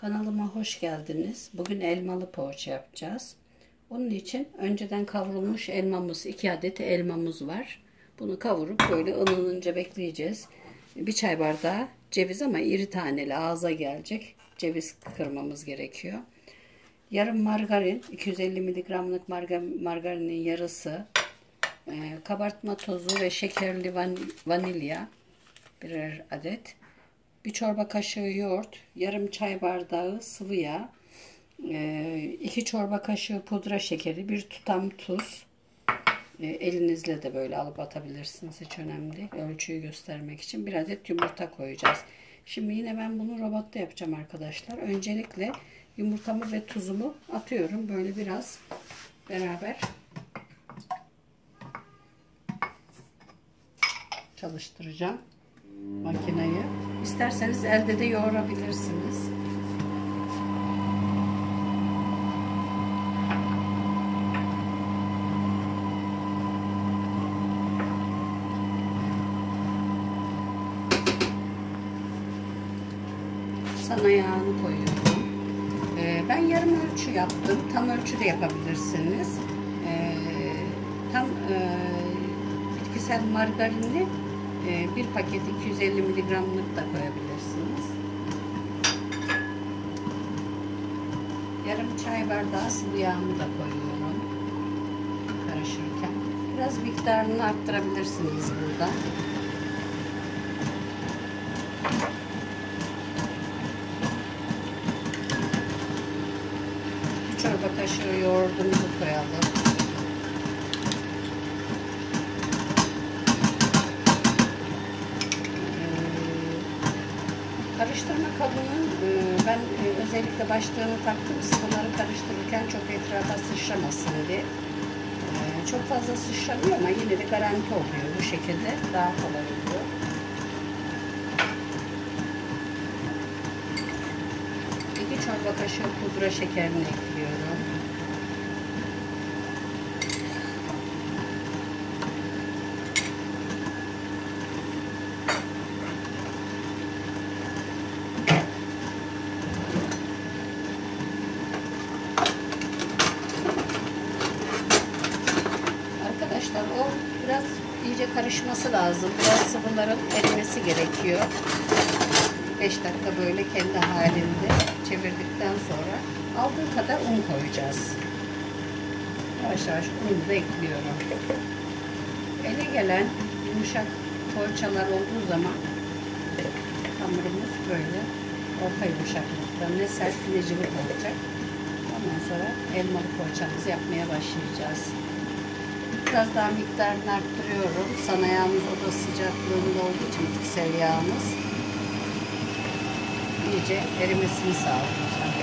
Kanalıma hoş geldiniz. Bugün elmalı poğaça yapacağız. Onun için önceden kavrulmuş elmamız, 2 adet elmamız var. Bunu kavurup böyle ılınınca bekleyeceğiz. Bir çay bardağı ceviz ama iri taneli ağza gelecek ceviz kırmamız gerekiyor. Yarım margarin, 250 mg'lık margarinin yarısı, kabartma tozu ve şekerli vanilya birer adet. Bir çorba kaşığı yoğurt, yarım çay bardağı sıvı yağ, 2 çorba kaşığı pudra şekeri, bir tutam tuz. Elinizle de böyle alıp atabilirsiniz, hiç önemli değil. Ölçüyü göstermek için bir adet yumurta koyacağız. Şimdi yine ben bunu robotta yapacağım arkadaşlar. Öncelikle yumurtamı ve tuzumu atıyorum. Böyle biraz beraber çalıştıracağım makineyi. İsterseniz elde de yoğurabilirsiniz. Sana yağını koyuyorum. Ben yarım ölçü yaptım. Tam ölçü de yapabilirsiniz. Tam bitkisel margarini bir paket 250 mg'lık da koyabilirsiniz. Yarım çay bardağı sıvı yağımı da koyuyorum karışırken. Biraz miktarını arttırabilirsiniz burada. Bir çorba kaşığı yoğurdumuzu koyalım. Karıştırma kabının ben özellikle başlığını taktım, sıvıları karıştırırken çok etrafa sıçramasın diye. Çok fazla sıçramıyor ama yine de garanti oluyor. Bu şekilde daha kolay oluyor. İki çorba kaşığı pudra şekerini ekliyorum. O biraz iyice karışması lazım. Biraz sıvıların erimesi gerekiyor. 5 dakika böyle kendi halinde çevirdikten sonra aldığı kadar un koyacağız. Yavaş yavaş unu da ekliyorum. Ele gelen yumuşak poğaçalar olduğu zaman hamurumuz böyle orta yumuşaklıkta, ne sert ne cıvık olacak. Ondan sonra elmalı poğaçamızı yapmaya başlayacağız. Biraz daha miktarını arttırıyorum. Sana yağımız oda sıcaklığında olduğu için bitkisel yağımız iyice erimesini sağlayacağım.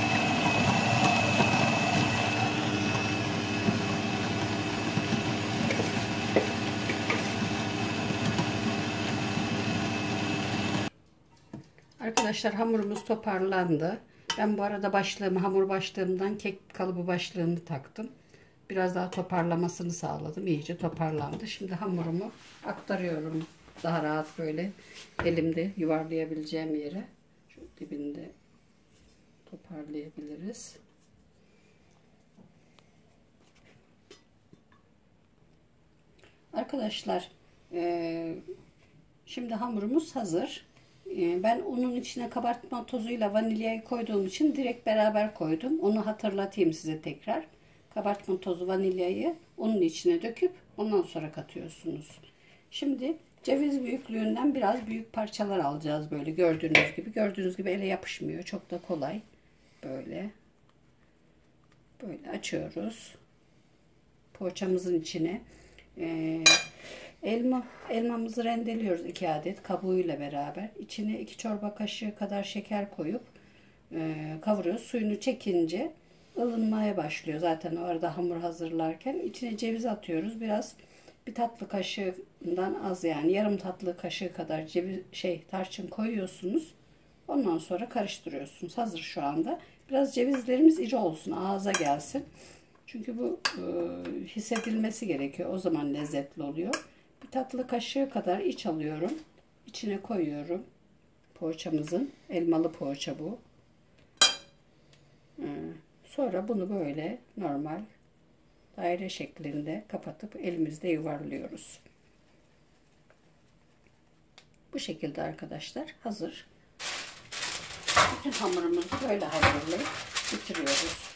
Arkadaşlar hamurumuz toparlandı. Ben bu arada hamur başlığımdan kek kalıbı başlığını taktım. Biraz daha toparlamasını sağladım. İyice toparlandı. Şimdi hamurumu aktarıyorum. Daha rahat böyle elimde yuvarlayabileceğim yere. Şu dibinde toparlayabiliriz. Arkadaşlar şimdi hamurumuz hazır. Ben unun içine kabartma tozuyla vanilyayı koyduğum için direkt beraber koydum. Onu hatırlatayım size tekrar. Kabartma tozu, vanilyayı unun içine döküp ondan sonra katıyorsunuz. Şimdi ceviz büyüklüğünden biraz büyük parçalar alacağız böyle gördüğünüz gibi. Gördüğünüz gibi ele yapışmıyor. Çok da kolay. Böyle açıyoruz. Poğaçamızın içine elmamızı rendeliyoruz 2 adet kabuğuyla beraber. İçine 2 çorba kaşığı kadar şeker koyup kavuruyoruz. Suyunu çekince ılınmaya başlıyor. Zaten o arada hamur hazırlarken içine ceviz atıyoruz. Biraz bir tatlı kaşığından az, yani yarım tatlı kaşığı kadar tarçın koyuyorsunuz. Ondan sonra karıştırıyorsunuz. Hazır şu anda. Biraz cevizlerimiz iri olsun, ağza gelsin. Çünkü bu hissedilmesi gerekiyor. O zaman lezzetli oluyor. Bir tatlı kaşığı kadar iç alıyorum. İçine koyuyorum. Poğaçamızın, elmalı poğaça bu. Sonra bunu böyle normal daire şeklinde kapatıp elimizde yuvarlıyoruz. Bu şekilde arkadaşlar hazır. Bütün hamurumuzu böyle hazırlayıp bitiriyoruz.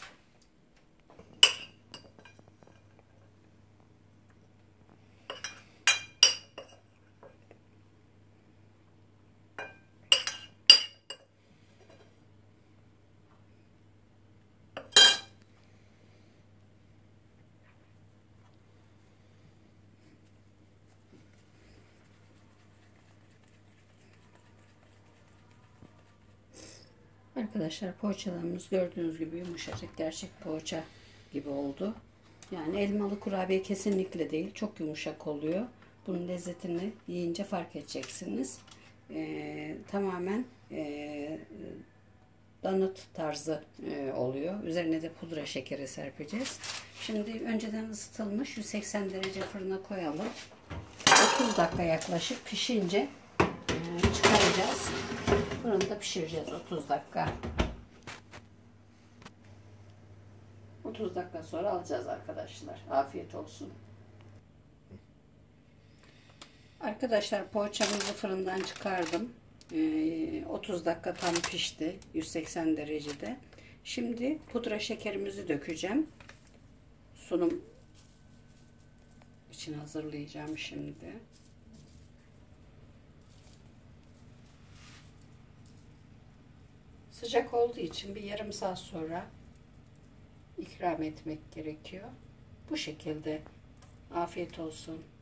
Arkadaşlar poğaçalarımız gördüğünüz gibi yumuşacık, gerçek poğaça gibi oldu. Yani elmalı kurabiye kesinlikle değil, çok yumuşak oluyor. Bunun lezzetini yiyince fark edeceksiniz. Tamamen donut tarzı oluyor. Üzerine de pudra şekeri serpeceğiz. Şimdi önceden ısıtılmış 180 derece fırına koyalım. 30 dakika yaklaşık pişince çıkaracağız. Fırında pişireceğiz 30 dakika. 30 dakika sonra alacağız arkadaşlar. Afiyet olsun. Arkadaşlar poğaçamızı fırından çıkardım. 30 dakika tam pişti. 180 derecede. Şimdi pudra şekerimizi dökeceğim. Sunum için hazırlayacağım şimdi. Sıcak olduğu için bir yarım saat sonra ikram etmek gerekiyor. Bu şekilde. Afiyet olsun.